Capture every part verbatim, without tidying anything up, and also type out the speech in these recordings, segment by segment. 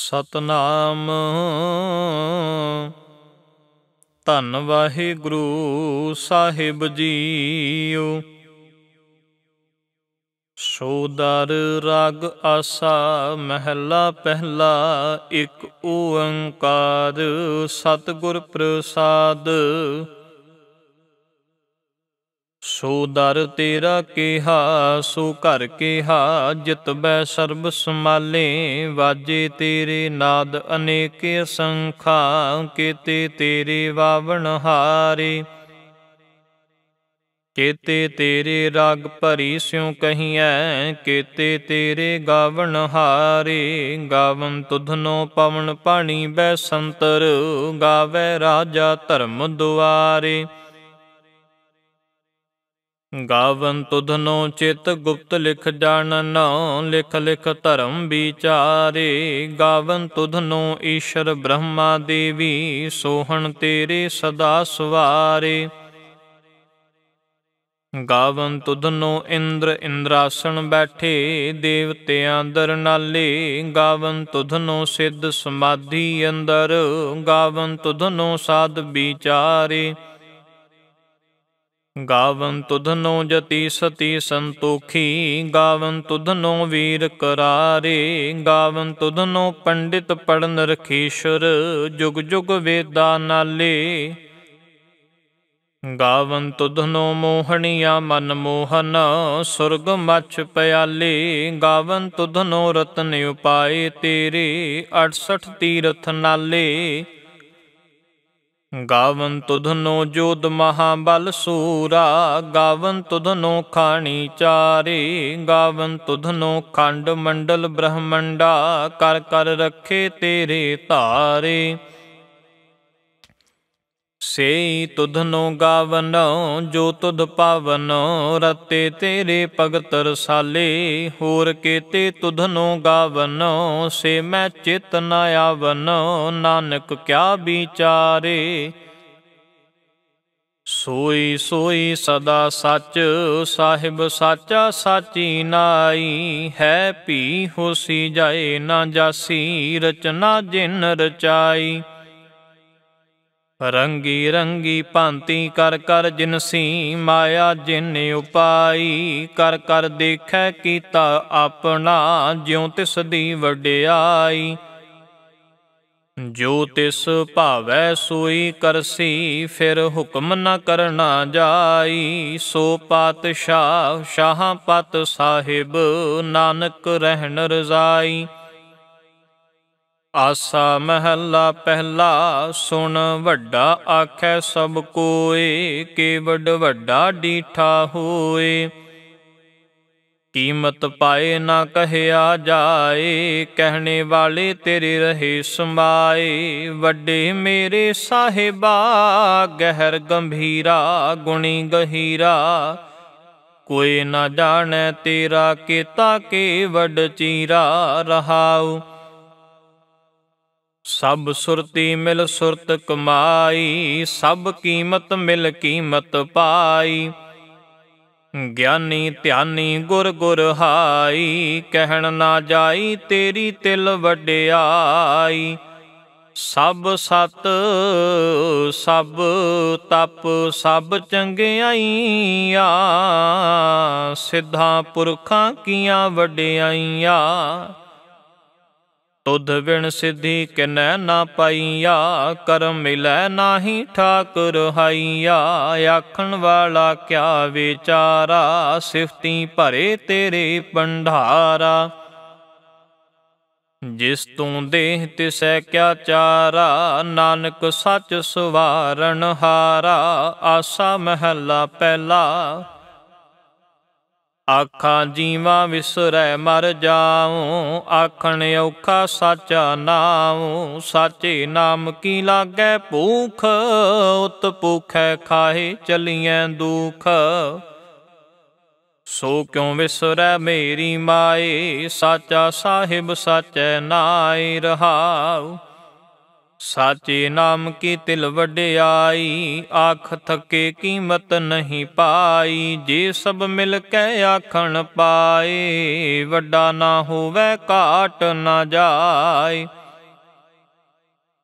ਸਤਨਾਮ ਧੰਨ ਵਾਹਿਗੁਰੂ ਸਾਹਿਬ ਜੀਓ। ਸੋ ਦਰ ਰਾਗ ਆਸਾ ਮਹਿਲਾ ਪਹਿਲਾ। ਇੱਕ ਓੰਕਾਰ ਸਤਿਗੁਰ ਪ੍ਰਸਾਦ। ਸੋ ਦਰ ਤੇਰਾ ਕਿਹਾ ਸੋ ਘਰ ਕਿਹਾ, ਜਿਤ ਬੈ ਸਰਬ ਸਮਾਲੇ। ਵਾਜੇ ਤੇਰੇ ਨਾਦ ਅਨੇਕ ਅਸੰਖਾ, ਕੇਤੇ ਤੇਰੇ ਵਾਵਣ ਹਾਰੇ। ਕੇਤੇ ਤੇਰੇ ਰਾਗ ਭਰੀ ਸਿਉ ਕਹੀਐ, ਕੇਤੇ ਤੇਰੇ ਗਾਵਣ ਹਾਰੇ। ਗਾਵਨ ਤੁਧਨੋ ਪਵਨ ਪਾਣੀ ਬੈ ਸੰਤਰ, ਗਾਵੈ ਰਾਜਾ ਧਰਮ ਦੁਆਰੇ। ਗਾਵਨ ਤੁਧਨੋ ਚਿਤ ਗੁਪਤ ਲਿਖ ਜਾਣਨ, ਲਿਖ ਲਿਖ ਧਰਮ ਵਿਚਾਰੇ। ਗਾਵਨ ਤੁਧਨੋ ਈਸ਼ਰ ਬ੍ਰਹਮਾ ਦੇਵੀ, ਸੋਹਣ ਤੇਰੇ ਸਦਾ ਸਵਾਰੇ। ਗਾਵਨ ਤੁਧਨੋ ਇੰਦਰ ਇੰਦਰਾਸਣ ਬੈਠੇ, ਦੇਵਤਿਆਂ ਦਰ ਨਾਲੇ। ਗਾਵਨ ਤੁਧਨੋ ਸਿੱਧ ਸਮਾਧੀ ਅੰਦਰ, ਗਾਵਨ ਤੁਧਨੋ ਸਾਧ ਵਿਚਾਰੇ। ਗਾਵਨ ਤੁਧਨੋ ਜਤੀ ਸਤੀ ਸੰਤੋਖੀ, ਗਾਵਨ ਤੁਧਨੋ ਵੀਰ ਕਰਾਰੇ। ਗਾਵਨ ਤੁਧਨੋ ਪੰਡਿਤ ਪੜਨ ਰਖੀਸ਼ਰ, ਜੁਗ ਜੁਗ ਵੇਦਾ ਨਾਲੇ। ਗਾਵਨ ਤੁਧਨੋ ਮੋਹਣੀਆ ਮਨ ਮੋਹਨ, ਸੁਰਗ ਮਛ ਪਿਆਲੇ। ਗਾਵਨ ਤੁਧਨੋ ਰਤਨ ਉਪਾਏ ਤੇਰੇ, ਅਠਸਠ ਤੀਰਥ ਨਾਲੇ। ਗਾਵਨ ਤੁਧਨੋ ਜੋਧ ਮਹਾਬਲ ਸੂਰਾ, ਗਾਵਨ ਤੁਧਨੋ ਖਾਣੀ ਚਾਰੇ। ਗਾਵਨ ਤੁਧਨੋ ਖੰਡ ਮੰਡਲ ਬ੍ਰਹਮੰਡਾ, ਕਰ ਕਰ ਰੱਖੇ ਤੇਰੇ ਧਾਰੇ। ਸੇਈ ਤੁਧਨੋ ਗਾਵਨ ਜੋ ਤੁਧ ਪਾਵਨ, ਰਤੇ ਤੇਰੇ ਭਗਤ ਰਸਾਲੇ। ਹੋਰ ਕੇਤੇ ਤੁਧਨੋ ਗਾਵਨ, ਸੇ ਮੈਂ ਚਿਤ ਨ ਆਵਨ। ਨਾਨਕ ਕਿਆ ਵਿਚਾਰੇ। ਸੋਈ ਸੋਈ ਸਦਾ ਸੱਚ, ਸਾਹਿਬ ਸਾਚਾ ਸਾਚੀ ਨਾਈ। ਹੈ ਭੀ ਹੋਸੀ ਜਾਏ ਨਾ ਜਾਸੀ, ਰਚਨਾ ਜਿਨ ਰਚਾਈ। ਰੰਗੀ ਰੰਗੀ ਭਾਂਤੀ ਕਰ ਕਰ ਜਿਨਸੀ, ਮਾਇਆ ਜਿਨ ਉਪਾਈ। ਕਰ ਕਰ ਦੇਖੈ ਕੀਤਾ ਆਪਣਾ, ਜਿਉ ਤਿਸ ਦੀ ਵਡਿਆਈ। ਜੋ ਤਿਸ ਭਾਵੈ ਸੋਈ ਕਰਸੀ, ਫਿਰ ਹੁਕਮ ਨ ਕਰਨਾ ਜਾਈ। ਸੋ ਪਾਤਸ਼ਾਹ ਸ਼ਾਹ ਪਤ ਸਾਹਿਬ, ਨਾਨਕ ਰਹਿਣ ਰਜ਼ਾਈ। ਆਸਾ ਮਹਿਲਾ ਪਹਿਲਾ। ਸੁਣ ਵੱਡਾ ਆਖੈ ਸਭ ਕੋਇ, ਕੇਵਡ ਵੱਡਾ ਡੀਠਾ ਹੋਏ। ਕੀਮਤ ਪਾਏ ਨਾ ਕਹਿਆ ਜਾਏ, ਕਹਿਣੇ ਵਾਲੇ ਤੇਰੇ ਰਹੇ ਸਮਾਏ। ਵੱਡੇ ਮੇਰੇ ਸਾਹਿਬਾ ਗਹਿਰ ਗੰਭੀਰਾ, ਗੁਣੀ ਗਹੀਰਾ। ਕੋਈ ਨਾ ਜਾਣੈ ਤੇਰਾ ਕੀਤਾ ਕੇਵਡ ਚੀਰਾ। ਰਹਾਉ ਸਭ ਸੁਰਤੀ ਮਿਲ ਸੁਰਤ ਕਮਾਈ, ਸਭ ਕੀਮਤ ਮਿਲ ਕੀਮਤ ਪਾਈ। ਗਿਆਨੀ ਧਿਆਨੀ ਗੁਰ ਗੁਰ ਹਾਈ, ਕਹਿਣ ਨਾ ਜਾਈ ਤੇਰੀ ਤਿਲ ਵਡਿਆਈ। ਸਭ ਸਤ ਸਭ ਤਪ ਸਭ ਚੰਗਿਆਈਆਂ, ਸਿੱਧਾਂ ਪੁਰਖਾਂ ਕੀਆਂ ਵਡਿਆਈਆਂ। ਤੁਧ ਵਿਣ ਸਿੱਧੀ ਕਿਨੈ ਨਾ ਪਾਈਆ, ਕਰਮ ਮਿਲੈ ਨਾਹੀ ਠਾਕੁਰ ਹਾਈਆ। ਆਖਣ ਵਾਲਾ ਕਿਆ ਵਿਚਾਰਾ, ਸਿਫਤੀ ਭਰੇ ਤੇਰੇ ਭੰਡਾਰਾ। ਜਿਸ ਤੂੰ ਦੇਹ ਤਿਸੈ ਕਿਆ ਚਾਰਾ, ਨਾਨਕ ਸੱਚ ਸਵਾਰਨ ਹਾਰਾ। ਆਸਾ ਮਹਿਲਾ ਪਹਿਲਾ। ਆਖਾਂ ਜੀਵਾਂ ਵਿਸਰੈ ਮਰ ਜਾਉ, ਆਖਣ ਔਖਾ ਸਾਚਾ ਨਾਉ। ਸਾਚੇ ਨਾਮ ਕੀ ਲਾਗੈ ਭੂਖ, ਉਤ ਭੂਖੈ ਖਾਹੇ ਚਲੀਐ ਦੁਖ। ਸੋ ਕਿਉ ਵਿਸਰੈ ਮੇਰੀ ਮਾਏ, ਸਾਚਾ ਸਾਹਿਬ ਸਾਚੈ ਨਾਇ। ਰਹਾਉ ਸਾਚੇ ਨਾਮ ਕੀ ਤਿਲ ਵਡਿਆਈ, ਆਖ ਥਕੇ ਕੀਮਤ ਨਹੀਂ ਪਾਈ। ਜੇ ਸਭ ਮਿਲ ਕੇ ਆਖਣ ਪਾਏ, ਵੱਡਾ ਨਾ ਹੋਵੇ ਘਾਟ ਨਾ ਜਾਏ।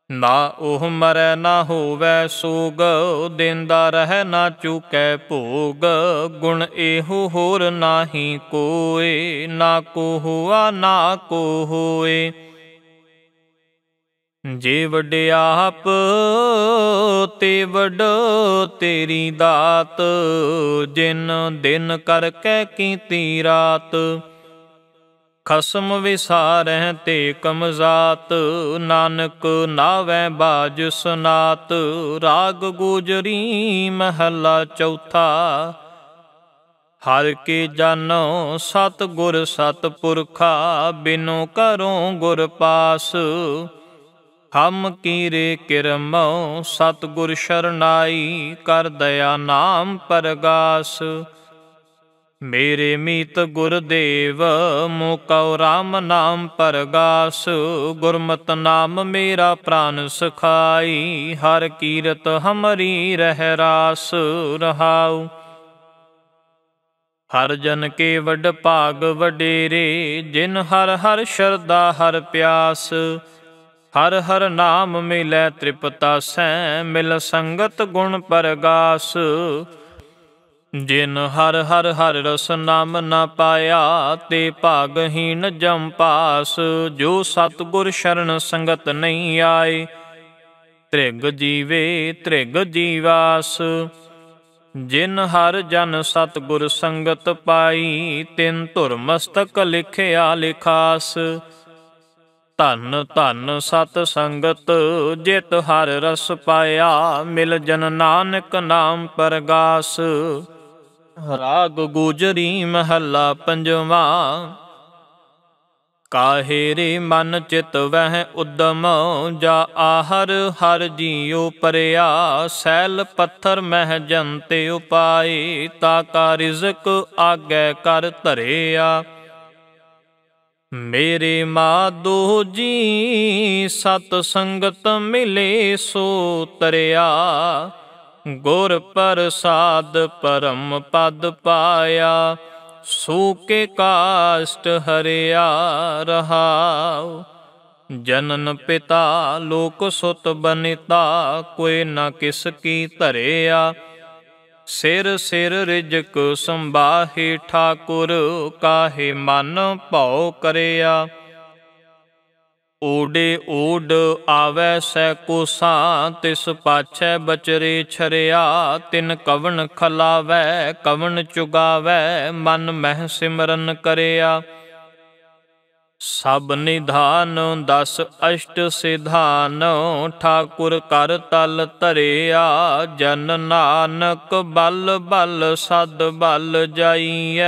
ਨਾ ਉਹ ਮਰੈ ਨਾ ਹੋਵੈ ਸੋਗ, ਦੇਂਦਾ ਰਹਿ ਨਾ ਚੁਕੈ ਭੋਗ। ਗੁਣ ਇਹੋ ਹੋਰ ਨਾਹੀ ਕੋਇ, ਨਾ ਕੋ ਹੁਆ ਨਾ ਕੋ ਹੋਏ। ਜੇ ਵਡਿਆਪ ਤੇ ਵਡ ਤੇਰੀ ਦਾਤ, ਜਿਨ ਦਿਨ ਕਰਕੇ ਕੀਤੀ ਰਾਤ। ਖਸਮ ਵਿਸਾਰਹਿ ਤੇ ਕਮਜ਼ਾਤ, ਨਾਨਕ ਨਾਵੈ ਬਾਜ ਸਨਾਤ। ਰਾਗ ਗੁਜਰੀ ਮਹਲਾ ਚੌਥਾ, ਹਰਿ ਕੇ ਜਾਨੋ ਸਤਿਗੁਰ ਸਤਿਪੁਰਖਾ। ਬਿਨੁ ਕਰੋ ਗੁਰ ਪਾਸ, ਹਮ ਕੀਰੇ ਕਿਰਮਉ। ਸਤਿਗੁਰ ਸ਼ਰਨਾਈ, ਕਰ ਦਇਆ ਨਾਮ ਪਰਗਾਸ। ਮੇਰੇ ਮੀਤ ਗੁਰਦੇਵ, ਮੋਹ ਕਉ ਰਾਮ ਨਾਮ ਪਰਗਾਸ। ਗੁਰਮਤਿ ਨਾਮ ਮੇਰਾ ਪ੍ਰਾਨ ਸਖਾਈ, ਹਰਿ ਕੀਰਤ ਹਮਰੀ ਰਹਿ ਰਾਸ ਰਹਾਉ। ਹਰਿ ਜਨ ਕੇ ਵਡ ਭਾਗ ਵਡੇਰੇ, ਜਿਨ ਹਰਿ ਹਰਿ ਸ਼ਰਧਾ ਹਰਿ ਪਿਆਸ। ਹਰਿ ਹਰਿ ਨਾਮ ਮਿਲੈ ਤ੍ਰਿਪਤਾਸੈ, ਮਿਲ ਸੰਗਤ ਗੁਣ ਪਰਗਾਸ। ਜਿਨ ਹਰਿ ਹਰਿ ਹਰਿ ਰਸ ਨਾਮ ਨਾ ਪਾਇਆ, ਤੇ ਭਾਗਹੀਣ ਜਮ ਪਾਸ। ਜੋ ਸਤਿਗੁਰ ਸ਼ਰਨ ਸੰਗਤ ਨਹੀਂ ਆਏ, ਤ੍ਰਿਗ ਜੀਵੇ ਤ੍ਰਿਗ ਜੀਵਾਸ। ਜਿਨ ਹਰਿ ਜਨ ਸਤਿਗੁਰ ਸੰਗਤ ਪਾਈ, ਤਿਨ ਧੁਰ ਮਸਤਕ ਲਿਖਿਆ ਲਿਖਾਸ। ਧਨ ਧਨ ਸਤ ਸੰਗਤ, ਜਿਤ ਹਰਿ ਰਸ ਪਾਇਆ, ਮਿਲ ਜਨ ਨਾਨਕ ਨਾਮ ਪਰਗਾਸ। ਰਾਗ ਗੁਜਰੀ ਮਹੱਲਾ ਪੰਜਵਾਂ, ਕਾਹੇ ਰੇ ਮਨ ਚਿਤ ਵਹਿ ਉਦਮ, ਜਾ ਆਹਰ ਹਰਿ ਜੀਉ ਪਰਿਆ। ਸੈਲ ਪੱਥਰ ਮਹਿ ਜੰਤੇ ਉਪਾਏ, ਤਾ ਕਾ ਰਿਜ਼ਕ ਆਗੈ ਕਰ ਧਰਿਆ। ਮੇਰੇ ਮਾਧੋ ਜੀ ਸਤ ਸੰਗਤ ਮਿਲੇ ਸੋ ਤਰਿਆ। ਗੁਰ ਪ੍ਰਸਾਦ ਪਰਮ ਪਦ ਪਾਇਆ, ਸੋ ਕੇ ਕਾਸ਼ਟ ਹਰਿਆ ਰਹਾਉ। ਜਨਨ ਪਿਤਾ ਲੋਕ ਸੁਤ ਬਨਿਤਾ, ਕੋਇ ਨਾ ਕਿਸ ਕੀ ਧਰਿਆ। ਸਿਰ ਸਿਰ ਰਿਜਕ ਸੰਬਾਹੇ ਠਾਕੁਰ, ਕਾਹੇ ਮਨ ਭਉ ਕਰਿਆ। ਓਡੇ ਓਡ ਆਵੈ ਸੈ ਕੋਸਾਂ, ਤਿਸ ਪਾਛੈ ਬਚਰੇ ਛਰਿਆ। ਤਿਨ ਕਵਣ ਖਲਾਵੈ ਕਵਣ ਚੁਗਾਵੈ, ਮਨ ਮਹਿ ਸਿਮਰਨ ਕਰਿਆ। ਸਭ ਨਿਧਾਨ ਦਸ ਅਸ਼ਟ ਸਿਧਾਨ, ਠਾਕੁਰ ਕਰ ਤਲ ਧਰਿਆ। ਜਨ ਨਾਨਕ ਬਲ ਬਲ ਸਦ ਬਲ ਜਾਈਐ,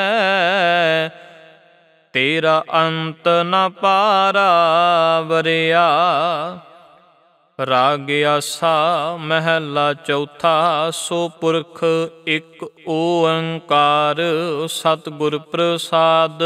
ਤੇਰਾ ਅੰਤ ਨ ਪਾਰਾ ਵਰਿਆ। ਰਾਗ ਆਸਾ ਮਹਿਲਾ ਚੌਥਾ, ਸੋ ਪੁਰਖ ਇੱਕ ਓੰਕਾਰ। ਸਤਿਗੁਰ ਪ੍ਰਸਾਦ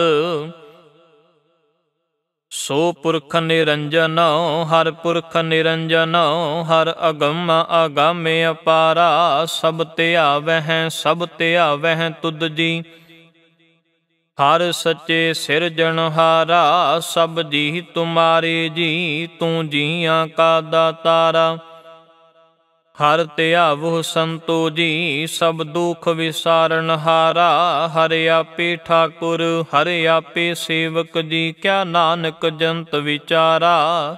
ਸੋ ਪੁਰਖ ਨਿਰੰਜਨ, ਹਰਿ ਪੁਰਖ ਨਿਰੰਜਨ। ਹਰਿ ਅਗਮ ਅਗਮ ਅਪਾਰਾ, ਸਭ ਧਿਆਵਹਿ ਸਭ ਧਿਆਵਹਿ ਤੁਧ ਜੀ। ਹਰਿ ਸੱਚੇ ਸਿਰਜਣਹਾਰਾ, ਸਭ ਜੀ ਤੁਮਾਰੇ ਜੀ। ਤੂੰ ਜੀਆਂ ਕਾ ਦਾਤਾਰਾ। ਹਰਿ ਧਿਆਵਹੁ ਸੰਤੋ ਜੀ, ਸਭ ਦੁਖ ਵਿਸਾਰਨਹਾਰਾ। ਹਰਿ ਆਪੇ ਠਾਕੁਰ ਹਰਿ ਆਪੇ ਸੇਵਕ ਜੀ, ਕਿਆ ਨਾਨਕ ਜੰਤ ਵਿਚਾਰਾ।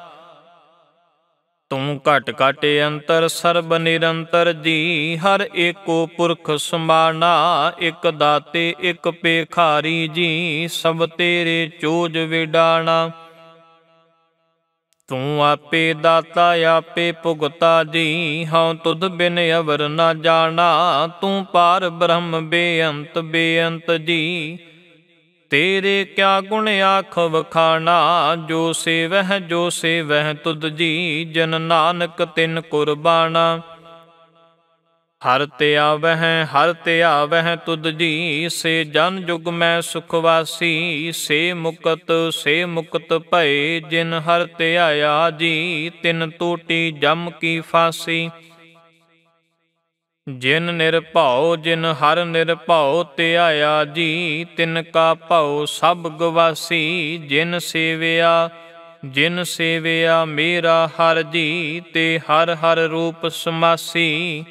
ਤੂੰ ਘਟ ਘਟ ਅੰਤਰ ਸਰਬ ਨਿਰੰਤਰ ਜੀ। ਹਰ ਏਕੋ ਪੁਰਖ ਸਮਾਨਾ, ਇਕ ਦਾਤੇ ਇਕ ਭੇਖਾਰੀ ਜੀ। ਸਭ ਤੇਰੇ ਚੋਜ ਵਿਡਾਣਾ। ਤੂੰ ਆਪੇ ਦਾਤਾ ਆਪੇ ਭੁਗਤਾ ਜੀ, ਹਉ ਤੁਧ ਬਿਨ ਅਵਰ ਨਾ ਜਾਣਾ। ਤੂੰ ਪਾਰ ਬ੍ਰਹਮ ਬੇਅੰਤ ਬੇਅੰਤ ਜੀ, ਤੇਰੇ ਕਿਆ ਗੁਣ ਆਖ ਵਖਾਣਾ। ਜੋ ਸੇਵਹਿ ਜੋ ਸੇਵਹਿ ਤੁਧ ਜੀ, ਜਨ ਨਾਨਕ ਤਿਨ ਕੁਰਬਾਨਾ। ਹਰਿ ਧਿਆਵਹਿ ਹਰਿ ਧਿਆਵਹਿ ਤੁਧ ਜੀ, ਸੇ ਜਨ ਜੁਗ ਮੈਂ ਸੁਖ ਵਾਸੀ। ਸੇ ਮੁਕਤ ਸੇ ਮੁਕਤ ਭਏ, ਜਿਨ ਹਰਿ ਧਿਆਇਆ ਜੀ। ਤਿਨ ਟੂਟੀ ਜਮ ਕੀ ਫਾਸੀ। ਜਿਨ ਨਿਰਭਉ ਜਿਨ ਹਰਿ ਨਿਰਭਉ ਧਿਆਇਆ ਜੀ। ਤਿਨ ਕਾ ਭਉ ਸਭ ਗਵਾਸੀ। ਜਿਨ ਸੇਵਿਆ ਜਿਨ ਸੇਵਿਆ ਮੇਰਾ ਹਰ ਜੀ, ਤੇ ਹਰ ਹਰ ਰੂਪ ਸਮਾਸੀ।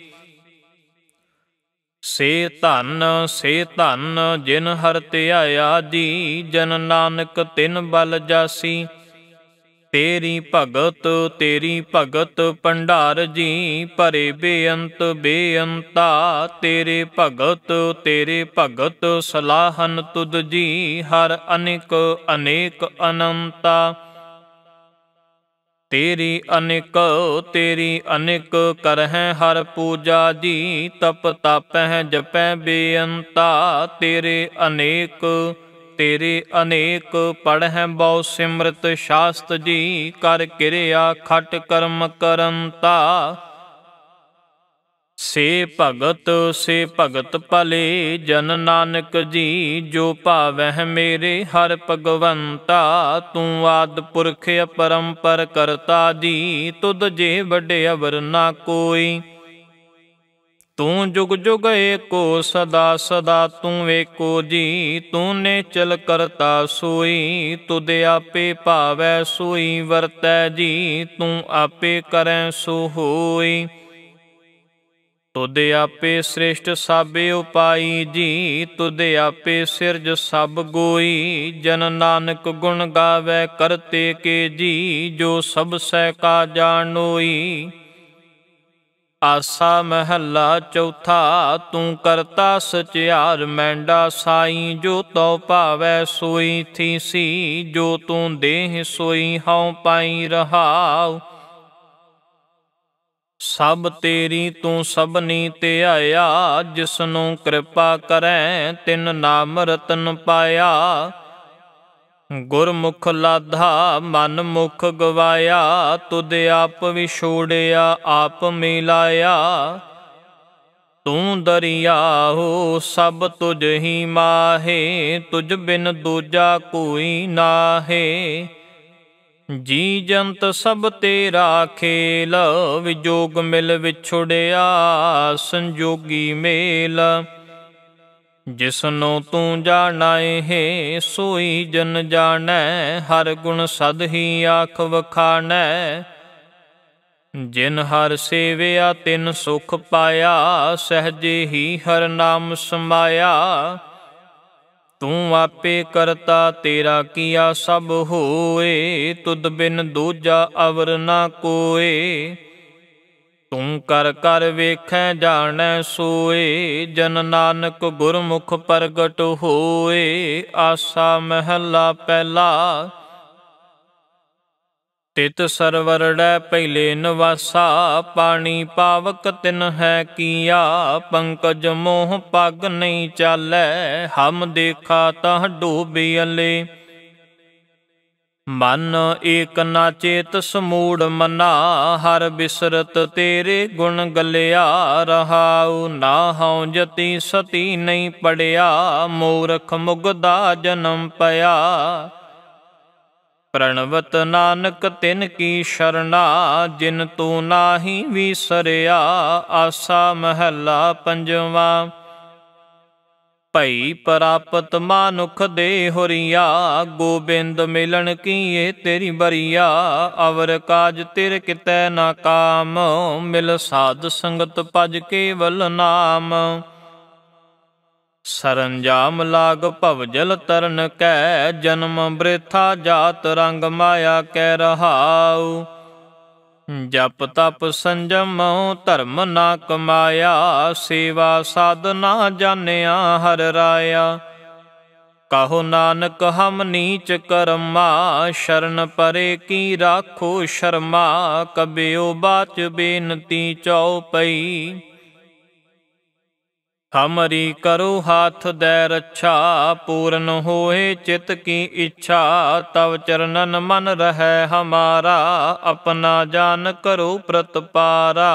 ਸੇ ਧਨ ਸੇ ਧਨ ਜਿਨ ਹਰ ਧਿਆਇਆ ਜੀ, ਜਨ ਨਾਨਕ ਤਿਨ ਬਲ ਜਾਸੀ। ਤੇਰੀ ਭਗਤ ਤੇਰੀ ਭਗਤ ਭੰਡਾਰ ਜੀ, ਭਰੇ ਬੇਅੰਤ ਬੇਅੰਤਾ। ਤੇਰੇ ਭਗਤ ਤੇਰੇ ਭਗਤ ਸਲਾਹਨ ਤੁਧ ਜੀ, ਹਰ ਅਨੇਕ ਅਨੇਕ ਅਨੰਤਾ। ਤੇਰੀ ਅਨੇਕ ਤੇਰੀ ਅਨੇਕ ਕਰਹਿ ਹਰ ਪੂਜਾ ਜੀ, ਤਪ ਤਾਪਹਿ ਜਪੈ ਬੇਅੰਤਾ। ਤੇਰੇ ਅਨੇਕ ਤੇਰੇ ਅਨੇਕ ਪੜ੍ਹੈ ਬਹੁ ਸਿਮਰਤ ਸ਼ਾਸਤ ਜੀ, ਕਰ ਕਿਰਿਆ ਖਟ ਕਰਮ ਕਰੰਤਾ। ਸੇ ਭਗਤ ਸੇ ਭਗਤ ਭਲੇ ਜਨ ਨਾਨਕ ਜੀ, ਜੋ ਭਾਵਹਿ ਮੇਰੇ ਹਰ ਭਗਵੰਤਾ। ਤੂੰ ਆਦਿ ਪੁਰਖ ਅਪਰੰਪਰ ਕਰਤਾ ਜੀ, ਤੁਧ ਜੇ ਵੱਡੇ ਅਵਰ ਨਾ ਕੋਈ। ਤੂੰ ਜੁਗ ਜੁਗ ਏਕੋ ਸਦਾ ਸਦਾ ਤੂੰ ਏਕੋ ਜੀ, ਤੂੰ ਨੇਚਲ ਕਰਤਾ ਸੋਈ। ਤੁਧ ਆਪੇ ਭਾਵੈ ਸੋਈ ਵਰਤੈ ਜੀ, ਤੂੰ ਆਪੇ ਕਰੈ ਸੋ ਹੋਈ। ਤੁਧ ਆਪੇ ਸ੍ਰਿਸ਼ਟ ਸਭ ਉਪਾਈ ਜੀ, ਤੁਧ ਆਪੇ ਸਿਰਜ ਸਭ ਗੋਈ। ਜਨ ਨਾਨਕ ਗੁਣ ਗਾਵੈ ਕਰਤੇ ਕੇ ਜੀ, ਜੋ ਸਭ ਸਹਿ ਕਾ ਜਾਣੋਈ। ਆਸਾ ਮਹੱਲਾ ਚੌਥਾ। ਤੂੰ ਕਰਤਾ ਸਚਿਆਰ ਮੈਂਡਾ ਸਾਈ, ਜੋ ਤਉ ਭਾਵੈ ਸੋਈ ਥੀਸੀ। ਜੋ ਤੂੰ ਦੇਹ ਸੋਈ ਹਉ ਪਾਈ ਰਹਾਉ। ਸਭ ਤੇਰੀ ਤੂੰ ਸਭਨੀ ਧਿਆਇਆ, ਜਿਸਨੂੰ ਕਿਰਪਾ ਕਰੈ ਤਿਨ ਨਾਮ ਰਤਨ ਪਾਇਆ। ਗੁਰਮੁਖ ਲਾਧਾ ਮਨ ਮੁਖ ਗਵਾਇਆ, ਤੁਧ ਆਪ ਵਿਛੋੜਿਆ ਆਪ ਮਿਲਾਇਆ। ਤੂੰ ਦਰਿਆਹੋ ਸਭ ਤੁਝ ਹੀ ਮਾਹੇ, ਤੁਝ ਬਿਨ ਦੂਜਾ ਕੋਈ ਨਾਹੇ। ਜੀ ਜੰਤ ਸਭ ਤੇਰਾ ਖੇਲ, ਵਿਜੋਗ ਮਿਲ ਵਿਛੁੜਿਆ ਸੰਜੋਗੀ ਮੇਲ। ਜਿਸਨੂੰ ਤੂੰ ਜਾਣੈ ਹੈ ਸੋਈ ਜਨ ਜਾਣੈ, ਹਰ ਗੁਣ ਸਦ ਹੀ ਆਖ ਵਖਾਣੈ। ਜਿਨ ਹਰ ਸੇਵਿਆ ਤਿਨ ਸੁਖ ਪਾਇਆ, ਸਹਜੇ ਹੀ ਹਰ ਨਾਮ ਸਮਾਇਆ। ਤੂੰ ਆਪੇ ਕਰਤਾ ਤੇਰਾ ਕੀਆ ਸਭ ਹੋਏ, ਤੁਧ ਬਿਨ ਦੂਜਾ ਅਵਰ ਨਾ ਕੋਏ। ਤੂੰ ਕਰ ਕਰ ਵੇਖੈ ਜਾਣੈ ਸੋਏ, ਜਨ ਨਾਨਕ ਗੁਰਮੁਖ ਪ੍ਰਗਟ ਹੋਏ। ਆਸਾ ਮਹੱਲਾ ਪਹਿਲਾ। ਤਿਤ ਸਰਵਰੜੈ ਪਹਿਲੇ ਨਿਵਾਸਾ, ਪਾਣੀ ਪਾਵਕ ਤਿਨ ਹੈ ਕੀਆ। ਪੰਕਜ ਮੋਹ ਪੱਗ ਨਹੀਂ ਚਾਲੈ, ਹਮ ਦੇਖਾ ਤਹ ਡੂਬਿਅਲੇ। ਮਨ ਏਕ ਨਾ ਚੇਤ ਸਮੂੜ ਮਨਾ, ਹਰ ਬਿਸਰਤ ਤੇਰੇ ਗੁਣ ਗਲਿਆ ਰਹਾਉ। ਨਾ ਹਉ ਜਤੀ ਸਤੀ ਨਹੀਂ ਪੜਿਆ, ਮੂਰਖ ਮੁਗਦਾ ਜਨਮ ਪਿਆ। ਪ੍ਰਣਵਤ ਨਾਨਕ ਤਿਨ ਕੀ ਸ਼ਰਣਾ, ਜਿਨ ਤੂੰ ਨਾਹੀ ਵਿਸਰਿਆ। ਆਸਾ ਮਹੱਲਾ ਪੰਜਵਾ। ਭਈ ਪ੍ਰਾਪਤ ਮਾਨੁਖ ਦੇ ਹੁਰੀਆ, ਗੋਬਿੰਦ ਮਿਲਣ ਕੀਏ ਤੇਰੀ ਬਰੀਆ। ਅਵਰ ਕਾਜ ਤਿਰ ਕਿਤੈ ਨਾ ਕਾਮ, ਮਿਲ ਸਾਧ ਸੰਗਤ ਭਜ ਕੇਵਲ ਨਾਮ। ਸਰੰਜਾਮ ਲਾਗ ਭਵਜਲ ਤਰਨ ਕੈ, ਜਨਮ ਬ੍ਰਿਥਾ ਜਾਤ ਰੰਗ ਮਾਇਆ ਕੈ ਰਹਾਉ। ਜਪ ਤਪ ਸੰਜਮ ਧਰਮ ਨਾ ਕਮਾਇਆ, ਸੇਵਾ ਸਾਧ ਨਾ ਜਾਣਿਆ ਹਰ ਰਾਇਆ। ਕਹੋ ਨਾਨਕ ਹਮ ਨੀਚ ਕਰਮਾ, ਸ਼ਰਨ ਪਰੇ ਕੀ ਰਾਖੋ ਸ਼ਰਮਾ। ਕਬਿਓ ਬਾਚ ਬੇਨਤੀ ਚਉਪਈ, ਹਮਰੀ ਕਰੋ ਹਾਥ ਦੈ ਰੱਛਾ। ਪੂਰਨ ਹੋਏ ਚਿਤ ਕੀ ਇੱਛਾ, ਤਵ ਚਰਨਨ ਮਨ ਰਹੈ ਹਮਾਰਾ। ਆਪਣਾ ਜਾਨ ਕਰੋ ਪ੍ਰਤਪਾਰਾ,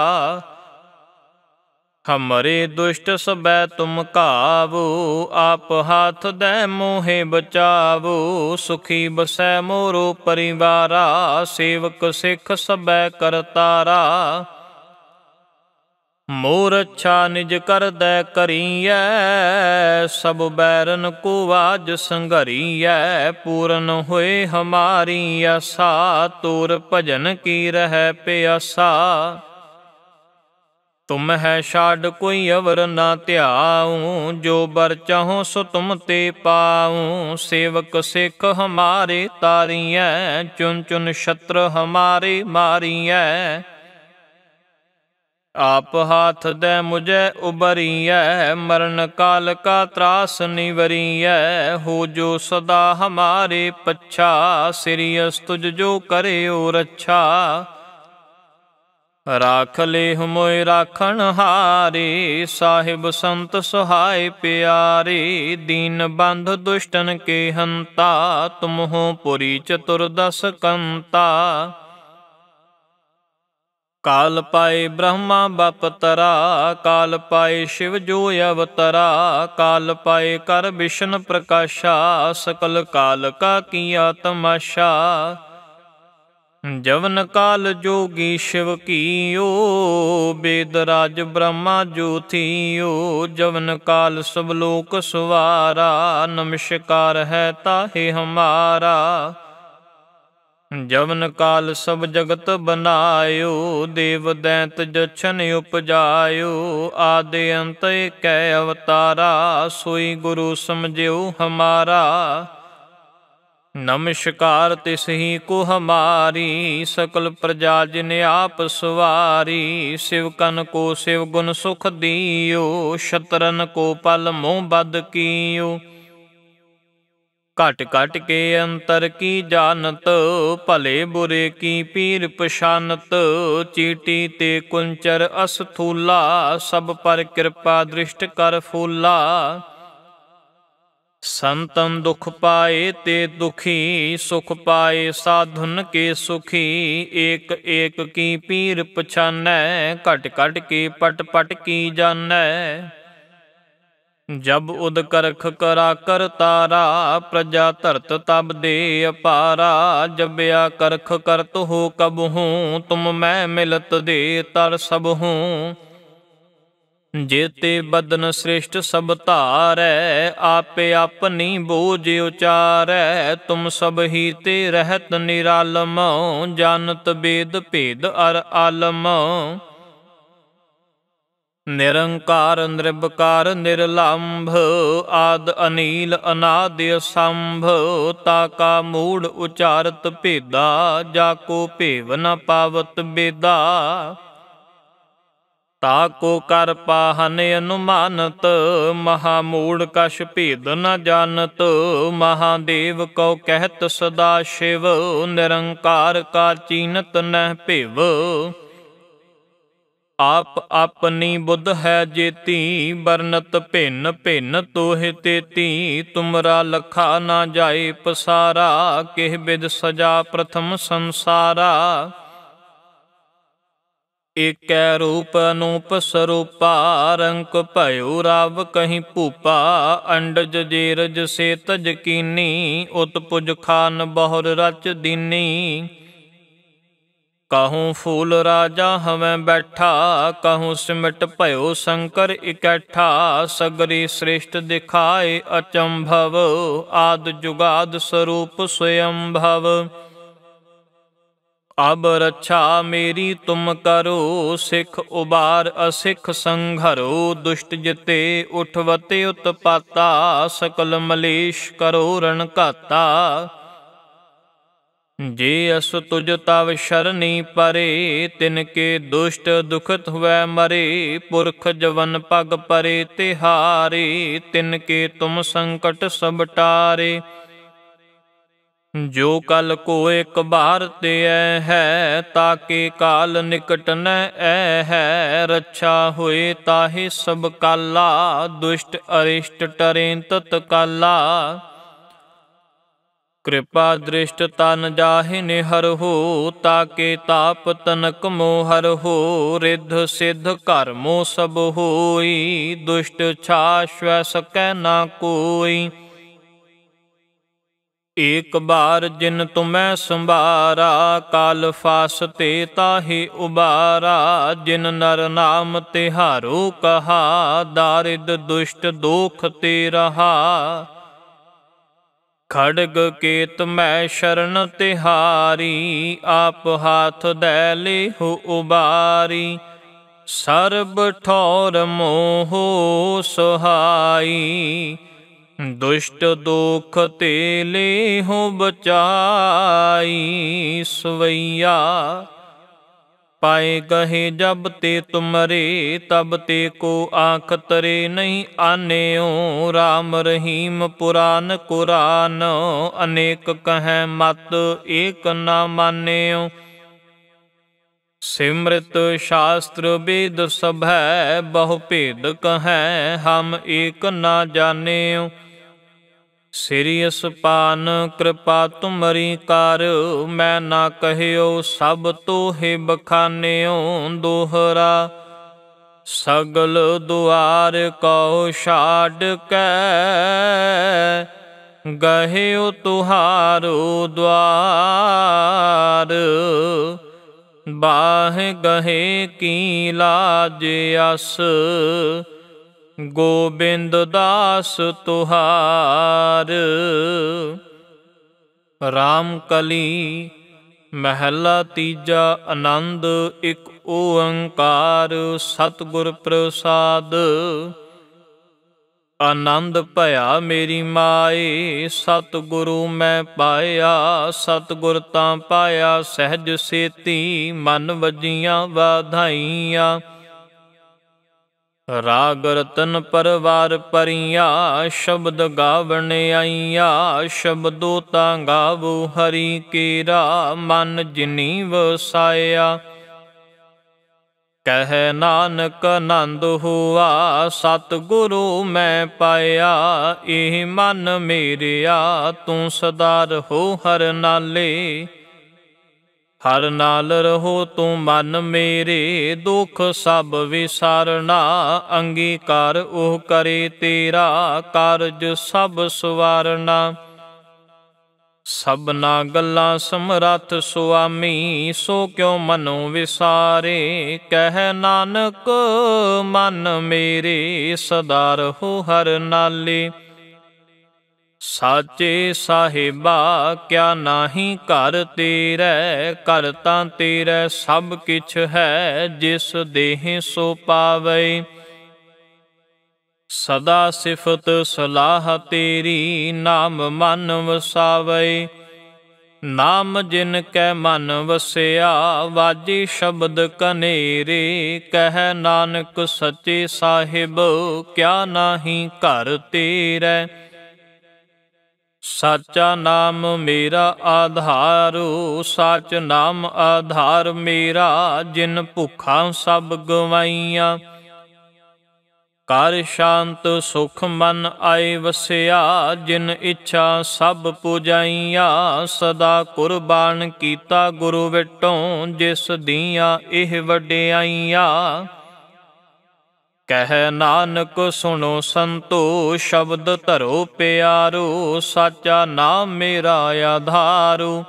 ਹਮਰੇ ਦੁਸ਼ਟ ਸਬੈ ਤੁਮ ਘਾਵੋ। ਆਪ ਹਾਥ ਦੈ ਮੋਹਿ ਬਚਾਵੋ, ਸੁਖੀ ਬਸੈ ਮੋਰੋ ਪਰਿਵਾਰਾ। ਸੇਵਕ ਸਿੱਖ ਸਬੈ ਕਰਤਾਰਾ, मोर अच्छा निज कर दै करियै, सब बैरन को आज संघरियै। पूरन होए हमारी आशा, तोर भजन की रह प्यासा। तुम है छाड़ कोई अवर ना त्याऊं, जो बर चाहो सो तुम ते पाऊं। सेवक सिख हमारे तारियै, चुन चुन शत्रु हमारे मारियै। आप हाथ दे मुझे उबरियै, मरण काल का त्रास निवरियै। हो जो सदा हमारे पच्छा, सिरियस तुझ जो करे ओ रक्षा। राख ले मोय राखण हारे, साहिब संत सहाय प्यारे। दीन बंध दुष्टन के हंता, तुम हो पुरी चतुर्दश कंता। काल पाए ब्रह्मा बपतरा, काल पाए शिव जो अवतरा। काल पाए कर विष्णु प्रकाशा, सकल काल का किया तमाशा। जवन काल जोगी शिव कीयो, वेद राज ब्रह्मा जो थियो। जवन काल सब लोक सवारा, नमस्कार है ताहे हमारा। जवन काल सब जगत बनायो, देव दैत जछन उपजायो। आदि अंत कै अवतारा, सोई गुरु समझियो हमारा। नमस्कार तिसही को हमारी, सकल प्रजा जिन आप सवारी। शिव कन को शिव गुण सुख दियो, शत्रन को पल मोह बद कियो। घट घट के अंतर की जानत, भले बुरे की पीर पछानत। चीटी ते कुंचर अस्थूला, सब पर कृपा दृष्ट कर फूला। संतन दुख पाए ते दुखी, सुख पाए साधुन के सुखी। एक एक की पीर पछानै, घट घट के पट पट की जानै। जब उद करख करा कर तारा, प्रजा धरत तब दे अपारा। जब्या करख करत हो कब हूँ, तुम मैं मिलत दे तर सब हूँ। जेते बदन श्रेष्ठ सब धारै, आपे अपनी बोझ उचारै। तुम सब ही ते रहत निरालम, जानत वेद भेद अर आलम। निरंकार निर्विकार निर्लंभ, आद अनील अनादि असंभ। ताका मूढ़ उचारत भेदा, जाको भेव न पावत बेदा। ताको कर पाहन अनुमानत, महामूढ़ कछ भेद न जानत। महादेव को कहत सदा शिव, निरंकार का चीनत न भेव। आप अपनी बुद्ध है जेती, बरनत भिन्न भिन्न तोहि तेती। तुमरा लखा ना जाए पसारा, किह बिद सजा प्रथम संसारा। एकै रूप अनूप स्वरूपा, रंक भयो राव कहीं भूपा। अंडज जेरज से तज कीनी, उत्पुज खान बहुर रच दीनी। कहूँ फूल राजा हमें बैठा, कहूँ सिमट भयो शंकर इकट्ठा। सगरी श्रेष्ठ दिखाए अचंभव, आद जुगाद स्वरूप स्वयंभव। अब रक्षा मेरी तुम करो, सिख उबार असिख संघरो। दुष्ट जिते उठवते उत्पाता, सकल मलेश करो रण घाता। जे अस तुझ तव शरणी परे, तिनके दुष्ट दुखत हुए मरे। पुरख जवन पग परे तिहारे, तिनके तुम संकट सब टारे। जो कल को एक बार ते है, ताके काल निकट न ऐ है। रक्षा हुए ताहि सब काला, दुष्ट अरिष्ट टरें तत्काला। कृपा दृष्ट तन जाहि निहर हो, ताके ताप तनक मोहर हो। रिद्ध सिद्ध कर मो सब होई, दुष्ट छा स्व सकै ना कोई। ਏਕ ਬਾਰ ਜਿਨ ਤੁਮੈ ਸੰਭਾਰਾ, ਕਾਲ ਫਾਸਤੇ ਤਾਹੇ ਉਬਾਰਾ। ਜਿਨ ਨਰ ਨਾਮ ਤਿਹਾਰੋ ਕਹਾ, ਦਾਰਿਦ ਦੁਸ਼ਟ ਦੋਖ ਤੇ ਰਹਾ। ਖੜਗ ਕੇਤ ਮੈਂ ਸ਼ਰਨ ਤਿਹਾਰੀ, ਆਪ ਹਾਥ ਦੈ ਲੇਹੁ ਉਬਾਰੀ। ਸਰਬ ਠੌਰ ਮੋਹ ਸੁਹਾਈ, ਦੁਸ਼ਟ ਦੋਖ ਤੇ ਲੇਹੁ ਬਚਾਈ। ਸਵਈਆ ਪਾਏ ਗਹੇ ਜਬ ਤੇ ਤੁਮਰੇ, ਤਬ ਤੇ ਕੋ ਆਖ ਤਰੇ ਨਹੀਂ ਆਨਿਓ। ਰਾਮ ਰਹੀਮ ਪੁਰਾਨ ਕੁਰਾਨ, ਅਨੇਕ ਕਹੈ ਮਤ ਏਕ ਨਾ ਮਾਨਿਓ। ਸਿਮ੍ਰਿਤ ਸ਼ਾਸਤਰ ਵੇਦ ਸਭੈ, ਬਹੁ ਭੇਦ ਕਹੈ ਹਮ ਏਕ ਨਾ ਜਾਣਿਓ। ਸ੍ਰੀ ਅਸਪਾਨ ਕਿਰਪਾ ਤੁਮਰੀ ਕਰ, ਮੈਂ ਨਾ ਕਹਿਓ ਸਭ ਤੋਹਿ ਬਖਾਨਿਓ। ਦੋਹਰਾ ਸਗਲ ਦੁਆਰ ਕਉ ਛਾਡ ਕੇ, ਗਹਿਓ ਤੁਹਾਰੋ ਦੁਆਰ। ਬਾਹਿ ਗਹੇ ਕੀ ਲਾਜ ਅਸ, ਗੋਬਿੰਦ ਦਾਸ ਤੁਹਾਰ। ਰਾਮ ਕਲੀ ਮਹਿਲਾ ਤੀਜਾ, ਆਨੰਦ ਇੱਕ ਓੰਕਾਰ। ਸਤਿਗੁਰ ਪ੍ਰਸਾਦ। ਆਨੰਦ ਭਇਆ ਮੇਰੀ ਮਾਏ, ਸਤਿਗੁਰੂ ਮੈਂ ਪਾਇਆ। ਸਤਿਗੁਰ ਤਾਂ ਪਾਇਆ ਸਹਿਜ ਸੇਤੀ, ਮਨ ਵਜੀਆਂ ਵਾਧਾਈਆਂ। ਰਾਗ ਰਤਨ ਪਰਵਾਰ ਪਰੀਆਂ, ਸ਼ਬਦ ਗਾਵਣ ਆਈਆਂ। ਸ਼ਬਦੋ ਤਾਂ ਗਾਵੋ ਹਰੀ ਕੇਰਾ, ਮਨ ਜਿਨੀ ਵਸਾਇਆ। ਕਹਿ ਨਾਨਕ ਆਨੰਦ ਹੋਆ, ਸਤਿਗੁਰੂ ਮੈਂ ਪਾਇਆ। ਇਹ ਮਨ ਮੇਰਿਆ ਤੂੰ ਸਦਾ ਰਹੋ ਹਰ ਨਾਲੇ। ਹਰ ਨਾਲ ਰਹੋ ਤੂੰ ਮਨ ਮੇਰੇ, ਦੁਖ ਸਭ ਵਿਸਾਰਨਾ। ਅੰਗੀਕਾਰ ਉਹ ਕਰੇ ਤੇਰਾ, ਕਾਰਜ ਸਭ ਸਵਾਰਨਾ। ਸਭਨਾ ਗੱਲਾਂ ਸਮਰੱਥ ਸੁਆਮੀ, ਸੋ ਕਿਉ ਮਨੋ ਵਿਸਾਰੇ। ਕਹਿ ਨਾਨਕ ਮਨ ਮੇਰੇ, ਸਦਾ ਰਹੋ ਹਰ ਨਾਲੇ। ਸਾਚੇ ਸਾਹਿਬਾ ਕਿਆ ਨਾਹੀ ਘਰ ਤੇਰੇ, ਘਰ ਤਾਂ ਤੇਰੇ ਸਭ ਕਿਛ ਹੈ। ਜਿਸ ਦੇਹ ਸੋ ਪਾਵੇ, ਸਦਾ ਸਿਫਤ ਸਲਾਹ ਤੇਰੀ। ਨਾਮ ਮਨ ਵਸਾਵੇ, ਨਾਮ ਜਿਨ ਕੈ ਮਨ ਵਸਿਆ। ਵਾਜੇ ਸ਼ਬਦ ਕਨੇਰੇ, ਕਹਿ ਨਾਨਕ ਸੱਚੇ ਸਾਹਿਬ ਕਿਆ ਨਾਹੀ ਘਰ ਤੇਰੇ। ਸਾਚਾ ਨਾਮ ਮੇਰਾ ਆਧਾਰੋ, ਸਾਚ ਨਾਮ ਆਧਾਰ ਮੇਰਾ। ਜਿਨ ਭੁੱਖਾਂ ਸਭ ਗਵਾਈਆਂ, ਕਰ ਸ਼ਾਂਤ ਸੁਖ ਮਨ ਆਏ ਵਸਿਆ। ਜਿਨ ਇੱਛਾ ਸਭ ਪੁਜਾਈਆਂ, ਸਦਾ ਕੁਰਬਾਨ ਕੀਤਾ ਗੁਰੂ ਵਿਟੋਂ। ਜਿਸ ਦੀਆਂ ਇਹ ਵਡਿਆਈਆਂ, ਕਹਿ ਨਾਨਕ ਸੁਣੋ ਸੰਤੋ। ਸ਼ਬਦ ਧਰੋ ਪਿਆਰੋ, ਸਾਚਾ ਨਾਮ ਮੇਰਾ ਆਧਾਰੋ।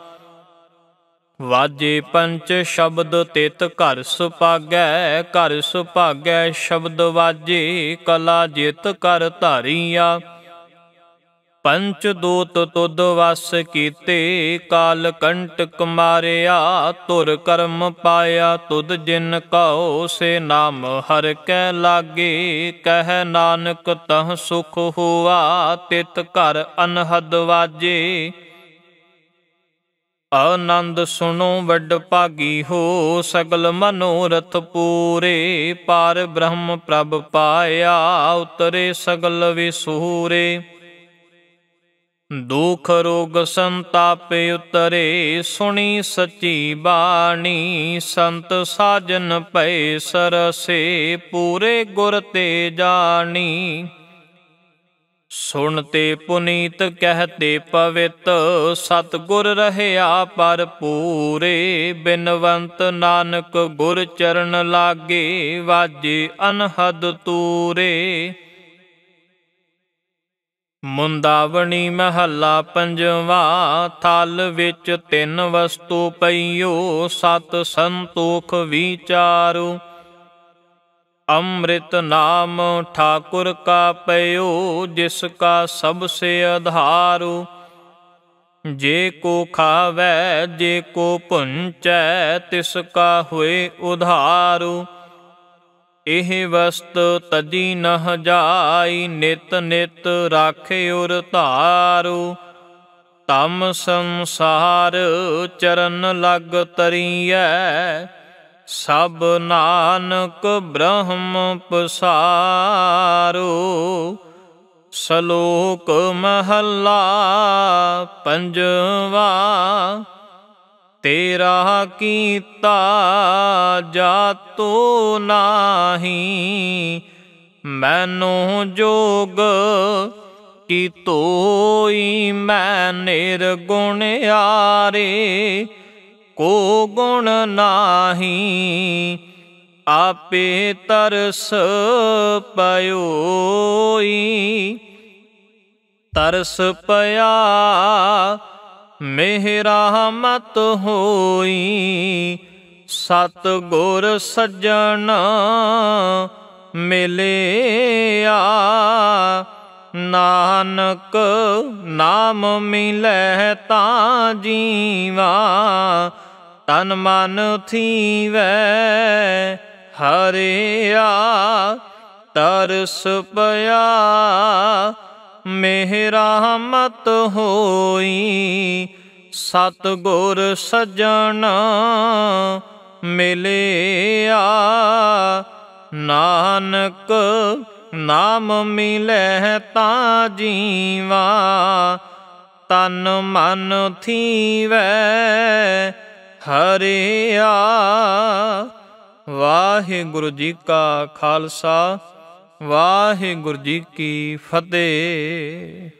ਵਾਜੇ ਪੰਚ ਸ਼ਬਦ ਤਿਤ ਘਰ ਸੁਭਾਗੈ, ਘਰ ਸੁਭਾਗੈ ਸ਼ਬਦ ਵਾਜੇ। ਕਲਾ ਜਿਤ ਕਰ ਧਾਰੀਆ, ਪੰਚ ਦੂਤ ਤੁਧ ਵਸ ਕੀਤੇ। ਕਾਲ ਕੰਟਕ ਮਾਰਿਆ, ਧੁਰ ਕਰਮ ਪਾਇਆ ਤੁਧ ਜਿਨ ਕਉ। ਸੇ ਨਾਮ ਹਰਿ ਕੈ ਲਾਗੇ, ਕਹਿ ਨਾਨਕ ਤਹ ਸੁਖ ਹੋਆ। ਤਿਤ ਘਰ ਅਨਹਦ ਵਾਜੇ, ਆਨੰਦ ਸੁਣੋ ਵੱਡ ਭਾਗੀ ਹੋ। ਸਗਲ ਮਨੋਰਥ ਪੂਰੇ, ਪਾਰ ਬ੍ਰਹਮ ਪ੍ਰਭ ਪਾਇਆ। ਉਤਰੇ ਸਗਲ ਵਿਸੂਰੇ, ਦੁਖ ਰੋਗ ਸੰਤਾਪ ਉਤਰੇ। ਸੁਣੀ ਸੱਚੀ ਬਾਣੀ, ਸੰਤ ਸਾਜਨ ਭਏ ਸਰਸੇ। ਪੂਰੇ ਗੁਰ ਤੇ ਜਾਣੀ, ਸੁਣਤੇ ਪੁਨੀਤ ਕਹਿਤੇ ਪਵਿੱਤ। ਸਤਿਗੁਰ ਰਹਿਆ ਪਰ ਪੂਰੇ, ਬਿਨਵੰਤ ਨਾਨਕ ਗੁਰ ਚਰਨ ਲਾਗੇ। ਵਾਜੇ ਅਨਹਦ ਤੂਰੇ, ਮੁੰਦਾਵਣੀ ਮਹੱਲਾ ਪੰਜਵਾ। ਥਲ ਵਿੱਚ ਤਿੰਨ ਵਸਤੂ ਪਈਓ, ਸਤ ਸੰਤੋਖ ਵਿਚਾਰੂ। ਅੰਮ੍ਰਿਤ ਨਾਮ ਠਾਕੁਰ ਕਾ ਪਇਓ, ਜਿਸ ਕਾ ਸਭ ਸੇ ਆਧਾਰੂ। ਜੇ ਕੋ ਖਾਵੈ ਜੇ ਕੋ ਭੁੰਚੈ, ਤਿਸ ਕਾ ਹੋਏ ਉਧਾਰੂ। ਇਹ ਵਸਤ ਤਜੀ ਨਹ ਜਾਈ, ਨਿਤ ਨਿਤ ਰਾਖੇ ਉਰ ਧਾਰੂ। ਤਮ ਸੰਸਾਰ ਚਰਨ ਲਗ ਤਰੀਐ, ਸਭ ਨਾਨਕ ਬ੍ਰਹਮ ਪਸਾਰੂ। ਸ਼ਲੋਕ ਮਹੱਲਾ ਪੰਜਵਾ। ਤੇਰਾ ਕੀਤਾ ਜਾਤੋ ਨਾਹੀ, ਮੈਨੋ ਜੋਗ ਕੀਤੋਈ। ਮੈਂ ਨਿਰਗੁਣਿਆਰੇ ਕੋ ਗੁਣ ਨਾਹੀ, ਆਪੇ ਤਰਸ ਪਇਓਈ। ਤਰਸ ਪਿਆ ਮੇਰਾ ਮਤ ਹੋਈ, ਸਤ ਗੁਰ ਸੱਜਣ ਮਿਲਿਆ। ਨਾਨਕ ਨਾਮ ਮਿਲੈ ਤਾਂ ਜੀਵਾ, ਤਨ ਮਨ ਥੀਵੈ ਹਰਿਆ। ਤਰਸ ਪਿਆ ਮੇਰਾ ਮਤ ਹੋਈ, ਸਤ ਗੁਰ ਸੱਜਣ ਮਿਲਿਆ। ਨਾਨਕ ਨਾਮ ਮਿਲੈ ਤਾਂ ਜੀਵਾ, ਤਨ ਮਨ ਥੀਵੈ ਹਰਿਆ। ਵਾਹਿਗੁਰੂ ਜੀ ਕਾ ਖਾਲਸਾ, ਵਾਹਿਗੁਰੂ ਜੀ ਕੀ ਫਤਿਹ।